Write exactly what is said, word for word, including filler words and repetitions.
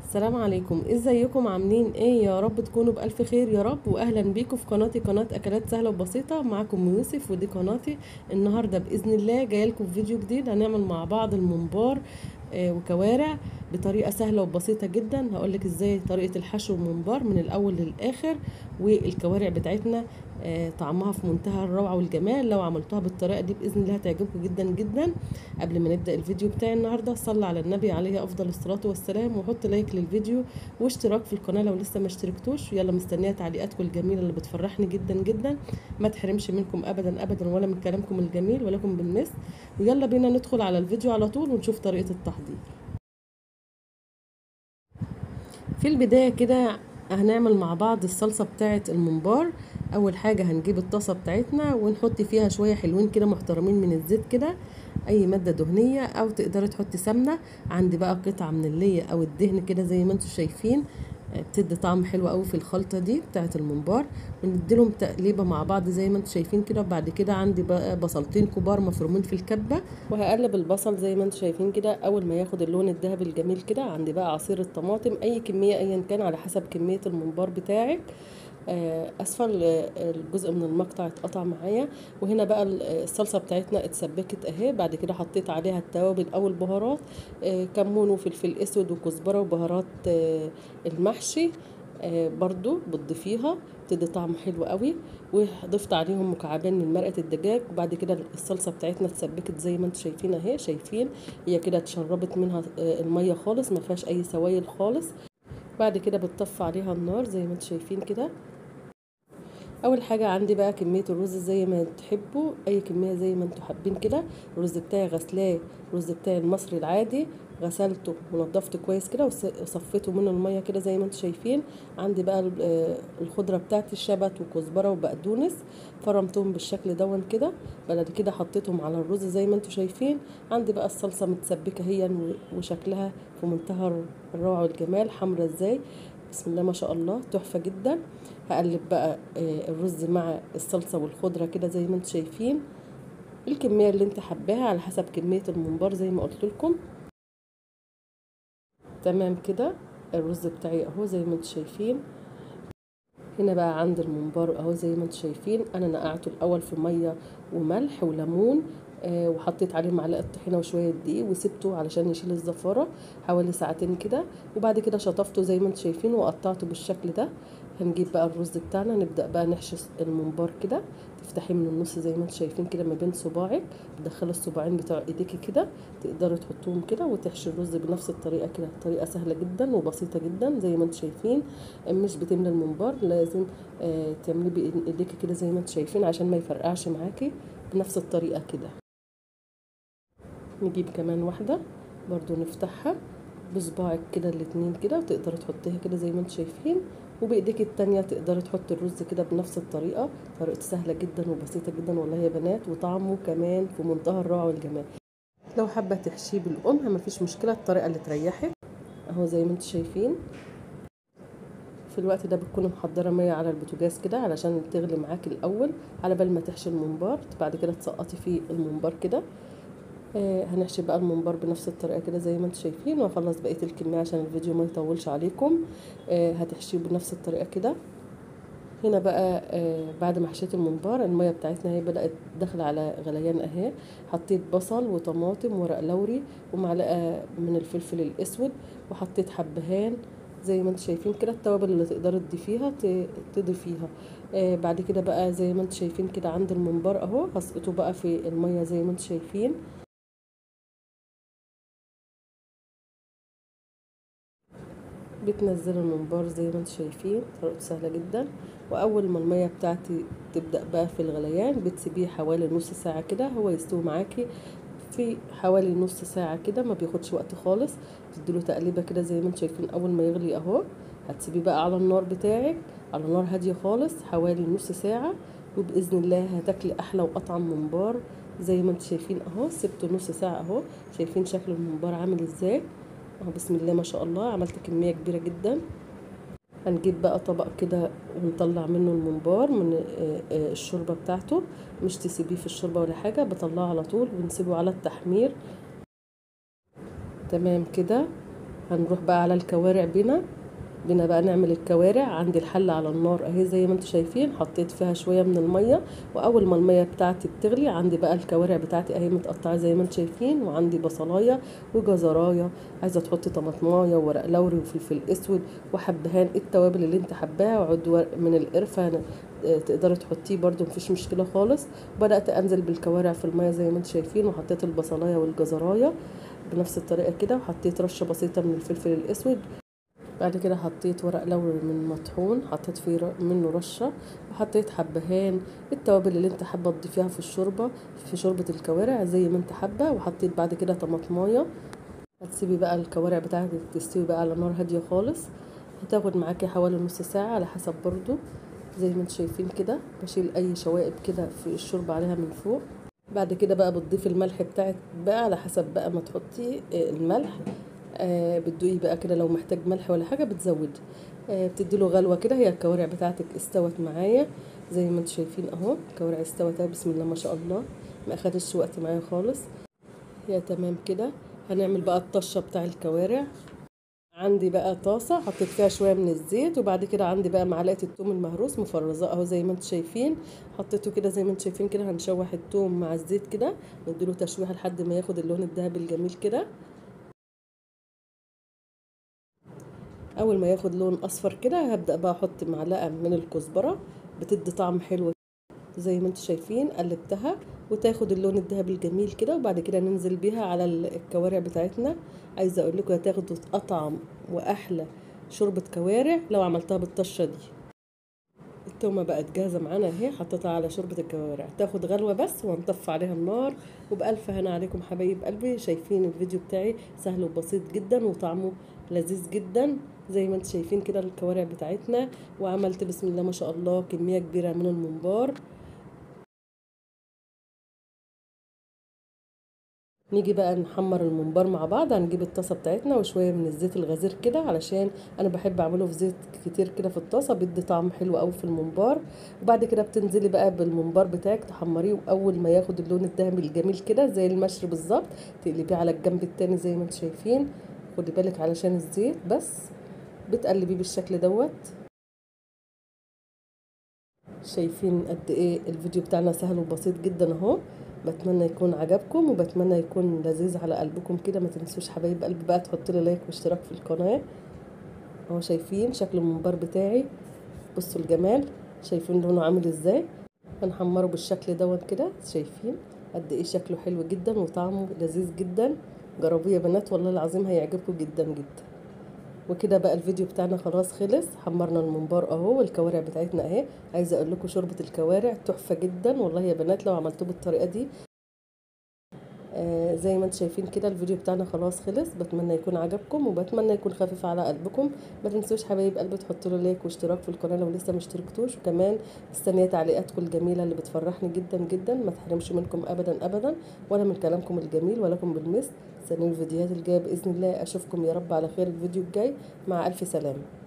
السلام عليكم، ازيكم؟ عاملين ايه؟ يا رب تكونوا بألف خير يا رب. واهلا بيكم في قناتي، قناة اكلات سهلة وبسيطة. معاكم يوسف ودي قناتي. النهاردة بإذن الله جايه لكم فيديو جديد. هنعمل مع بعض الممبار آه وكوارع بطريقة سهلة وبسيطة جدا. هقولك ازاي طريقة الحشو الممبار من الاول للاخر. والكوارع بتاعتنا آه طعمها في منتهى الروعة والجمال. لو عملتوها بالطريقة دي بإذن الله هتعجبكم جدا جدا. قبل ما نبدأ الفيديو بتاعي النهاردة، صلى على النبي عليه أفضل الصلاة والسلام، وحط لايك للفيديو واشتراك في القناة لو لسه ما اشتركتوش. يلا مستنية تعليقاتكم الجميلة اللي بتفرحني جدا جدا. ما تحرمش منكم أبدا أبدا، ولا من كلامكم الجميل ولكم بالمثل. ويلا بينا ندخل على الفيديو على طول ونشوف طريقة التحضير. في البداية كده هنعمل مع بعض الصلصة بتاعة الممبار. اول حاجة هنجيب الطاسة بتاعتنا ونحط فيها شوية حلوين كده محترمين من الزيت كده، اي مادة دهنية، او تقدري تحطي سمنة. عندي بقى قطعة من اللي او الدهن كده زي ما انتم شايفين، بتدي طعم حلو قوي في الخلطة دي بتاعة الممبار. ونديلهم تقليبة مع بعض زي ما انتم شايفين كده. بعد كده عندي بقى بصلتين كبار مفرومين في الكبة، وهقلب البصل زي ما انتم شايفين كده. اول ما ياخد اللون الذهبي الجميل كده، عندي بقى عصير الطماطم اي كمية ايا كان على حسب كمية الممبار بتاعك. اسفل الجزء من المقطع اتقطع معايا. وهنا بقى الصلصه بتاعتنا اتسبكت اهي. بعد كده حطيت عليها التوابل او البهارات، كمون وفلفل اسود وكزبره وبهارات المحشي برضو بتضيفيها، بتدي طعم حلو قوي. وضفت عليهم مكعبين من مرقه الدجاج. وبعد كده الصلصه بتاعتنا اتسبكت زي ما انتم شايفين اهي. شايفين هي كده اتشربت منها الميه خالص، ما فيهاش اي سوائل خالص. بعد كده بتطفي عليها النار زي ما انتم شايفين كده. اول حاجه عندي بقى كميه الرز زي ما تحبوا، اي كميه زي ما انتوا حابين كده. الرز بتاعي غسلاه، الرز بتاعي المصري العادي، غسلته ونضفته كويس كده وصفيته من الميه كده زي ما انتوا شايفين. عندي بقى الخضره بتاعتي الشبت وكزبره وبقدونس، فرمتهم بالشكل دون كده. بعد كده حطيتهم على الرز زي ما انتوا شايفين. عندي بقى الصلصه متسبكه هي وشكلها في منتهى الروعه والجمال، حمرا ازاي، بسم الله ما شاء الله، تحفه جدا. هقلب بقى الرز مع الصلصه والخضره كده زي ما انتم شايفين، الكميه اللي انت حباها على حسب كميه الممبار زي ما قلت لكم. تمام كده. الرز بتاعي اهو زي ما انتم شايفين. هنا بقى عند الممبار اهو زي ما انتم شايفين، انا نقعته الاول في ميه وملح وليمون، آه وحطيت عليه معلقه طحينه وشويه دقيق وسبته علشان يشيل الزفاره حوالي ساعتين كده. وبعد كده شطفته زي ما انتم شايفين وقطعته بالشكل ده. هنجيب بقى الرز بتاعنا، نبدا بقى نحشي الممبار كده. تفتحيه من النص زي ما انتم شايفين كده ما بين صباعك، تدخلي الصباعين بتوع ايديكي كده، تقدري تحطوهم كده وتحشي الرز بنفس الطريقه كده. طريقه سهله جدا وبسيطه جدا زي ما انتم شايفين. مش بتملى الممبار، لازم آه تعمليه بايديكي كده زي ما انتم شايفين عشان ما يفرقعش معاكي. بنفس الطريقه كده. نجيب كمان واحده برضو نفتحها بصباعك كده الاتنين كده، وتقدري تحطيها كده زي ما انتم شايفين. وبايديك التانية تقدري تحطي الرز كده بنفس الطريقة. طريقة سهلة جدا وبسيطة جدا والله يا بنات، وطعمه كمان في منتهى الروعة والجمال. لو حابة تحشيه بالقمع مفيش مشكلة، الطريقة اللي تريحك اهو زي ما انتم شايفين. في الوقت ده بتكوني محضرة مية على البوتاجاز كده علشان تغلي معاكي الاول، على بال ما تحشي الممبار. بعد كده تسقطي فيه الممبار كده. آه هنحشي بقى الممبار بنفس الطريقه كده زي ما انتم شايفين، واخلص بقيه الكميه عشان الفيديو ما يطولش عليكم. آه هتحشيه بنفس الطريقه كده. هنا بقى آه بعد ما حشيت الممبار، الميه بتاعتنا هي بدات داخله على غليان اهي. حطيت بصل وطماطم ورق لوري ومعلقه من الفلفل الاسود، وحطيت حبهان زي ما انتم شايفين كده. التوابل اللي تقدري تضيفيها تضيفيها. آه بعد كده بقى زي ما انتم شايفين كده عند الممبار اهو، هسقطه بقى في الميه زي ما انتم شايفين. بتنزل الممبار زي ما انتم شايفين، طريقته سهله جدا. واول ما الميه بتاعتي تبدا بقى في الغليان، بتسيبيه حوالي نص ساعه كده هو يستوي معاكي في حوالي نص ساعه كده، ما بياخدش وقت خالص. تديله تقليبه كده زي ما انتم شايفين. اول ما يغلي اهو هتسيبيه بقى على النار بتاعك، على نار هاديه خالص حوالي نص ساعه. وباذن الله هتاكلي احلى واطعم ممبار زي ما انتم شايفين اهو. سبته نص ساعه اهو، شايفين شكل الممبار عامل ازاي اهو. بسم الله ما شاء الله، عملت كميه كبيره جدا. هنجيب بقى طبق كده ونطلع منه الممبار من الشوربه بتاعته. مش تسيبيه في الشوربه ولا حاجه، بطلعه على طول ونسيبه على التحمير. تمام كده. هنروح بقى على الكوارع بينا بينا بقى نعمل الكوارع. عندي الحلة على النار اهي زي ما انتم شايفين، حطيت فيها شوية من المية، واول ما المية بتاعتي بتغلي عندي بقى الكوارع بتاعتي اهي متقطعة زي ما انتم شايفين، وعندي بصلاية وجزراية، عايزة تحطي طماطماية وورق لوري وفلفل اسود وحبهان، التوابل اللي انت حباها، وعود ورق من القرفة تقدري تحطيه برده مفيش مشكلة خالص. بدأت انزل بالكوارع في المية زي ما انتم شايفين، وحطيت البصلاية والجزراية بنفس الطريقة كده، وحطيت رشة بسيطة من الفلفل الاسود. بعد كده حطيت ورق لوري من مطحون، حطيت فيه منه رشه، وحطيت حبهان، التوابل اللي انت حابه تضيفيها في الشوربه في شوربه الكوارع زي ما انت حابه. وحطيت بعد كده طماطمايه. هتسيبي بقى الكوارع بتاعتك تستوي بقى على نار هاديه خالص، هتاخد معاكي حوالي نص ساعه على حسب برضو زي ما انتم شايفين كده. بشيل اي شوائب كده في الشوربه عليها من فوق. بعد كده بقى بتضيفي الملح بتاعك بقى على حسب بقى ما تحطي الملح. آه بتدوقي بقى كده، لو محتاج ملح ولا حاجه بتزودي. آه بتديله غلوه كده. هي الكوارع بتاعتك استوت معايا زي ما انتم شايفين اهو، الكوارع استوت بسم الله ما شاء الله، ما اخدتش وقت معايا خالص. هي تمام كده. هنعمل بقى الطشه بتاع الكوارع. عندي بقى طاسه حطيت فيها شويه من الزيت، وبعد كده عندي بقى معلقه الثوم المهروس مفرزاه اهو زي ما انتم شايفين، حطيته كده زي ما انتم شايفين كده. هنشوح الثوم مع الزيت كده، نديله تشويحه لحد ما ياخد اللون الذهبي الجميل كده. اول ما ياخد لون اصفر كده هبدا بقى احط معلقه من الكزبره، بتدي طعم حلو زي ما انتم شايفين. قلبتها وتاخد اللون الذهبي الجميل كده، وبعد كده ننزل بيها على الكوارع بتاعتنا. عايزه اقول لكم هتاخدوا اطعم واحلى شوربه كوارع لو عملتها بالطشه دي. التومه بقت جاهزه معانا اهي، حطيتها على شوربه الكوارع، تاخد غلوه بس وهنطفي عليها النار. وبالف هنا عليكم حبايب قلبي. شايفين الفيديو بتاعي سهل وبسيط جدا وطعمه لذيذ جدا زي ما انتم شايفين كده الكوارع بتاعتنا. وعملت بسم الله ما شاء الله كميه كبيره من الممبار. نيجي بقى نحمر الممبار مع بعض. هنجيب الطاسه بتاعتنا وشويه من الزيت الغزير كده، علشان انا بحب اعمله في زيت كتير كده في الطاسه، بيدي طعم حلو قوي في الممبار. وبعد كده بتنزلي بقى بالممبار بتاعك تحمريه، واول ما ياخد اللون الذهبي الجميل كده زي المشر بالظبط تقلبيه على الجنب التاني زي ما انتم شايفين. خدي بالك علشان الزيت بس، بتقلبيه بالشكل دوت. شايفين قد ايه الفيديو بتاعنا سهل وبسيط جدا اهو. بتمنى يكون عجبكم، وبتمنى يكون لذيذ على قلبكم كده. ما تنسوش حبايب قلبي بقى تحطوا لي لايك واشتراك في القناه اهو. شايفين شكل الممبار بتاعي، بصوا الجمال، شايفين لونه عامل ازاي. هنحمره بالشكل دوت كده. شايفين قد ايه شكله حلو جدا وطعمه لذيذ جدا. جربوه يا بنات والله العظيم هيعجبكم جدا جدا. وكده بقى الفيديو بتاعنا خلاص خلص. حمرنا الممبار اهو والكوارع بتاعتنا اهي. عايزه اقول لكم شوربه الكوارع تحفه جدا والله يا بنات لو عملتوه بالطريقه دي. آه زي ما انتم شايفين كده الفيديو بتاعنا خلاص خلص. بتمنى يكون عجبكم، وبتمنى يكون خفيف على قلبكم. ما تنسوش حبايب قلبي تحطوا له لايك واشتراك في القناه لو لسه مشتركتوش. وكمان مستنيه تعليقاتكم الجميله اللي بتفرحني جدا جدا. ما تحرمش منكم ابدا ابدا، ولا من كلامكم الجميل ولكم بالمثل. استنوا الفيديوهات الجايه باذن الله. اشوفكم يا رب على خير الفيديو الجاي. مع الف سلامه.